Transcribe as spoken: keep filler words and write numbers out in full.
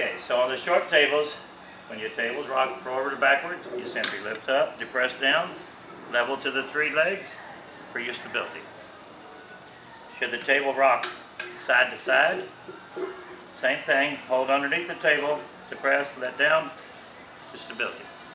Okay, so on the short tables, when your tables rock forward or backwards, you simply lift up, depress down, level to the three legs for your stability. Should the table rock side to side, same thing, hold underneath the table, depress, let down, for stability.